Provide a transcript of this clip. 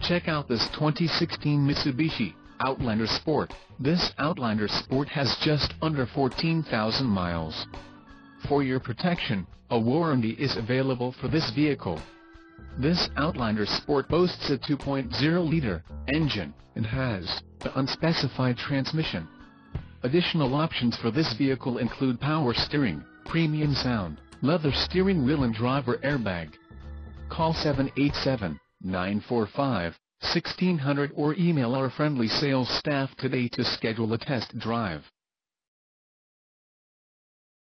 Check out this 2016 Mitsubishi Outlander Sport. This Outlander Sport has just under 14,000 miles. For your protection, a warranty is available for this vehicle. This Outlander Sport boasts a 2.0-liter engine and has an unspecified transmission. Additional options for this vehicle include power steering, premium sound, leather steering wheel and driver airbag. Call 787-945-1600 or email our friendly sales staff today to schedule a test drive.